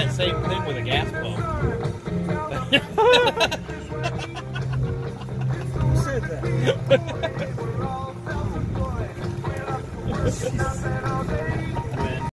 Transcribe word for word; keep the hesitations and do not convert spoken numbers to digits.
that same thing with a gas pump. Who said that?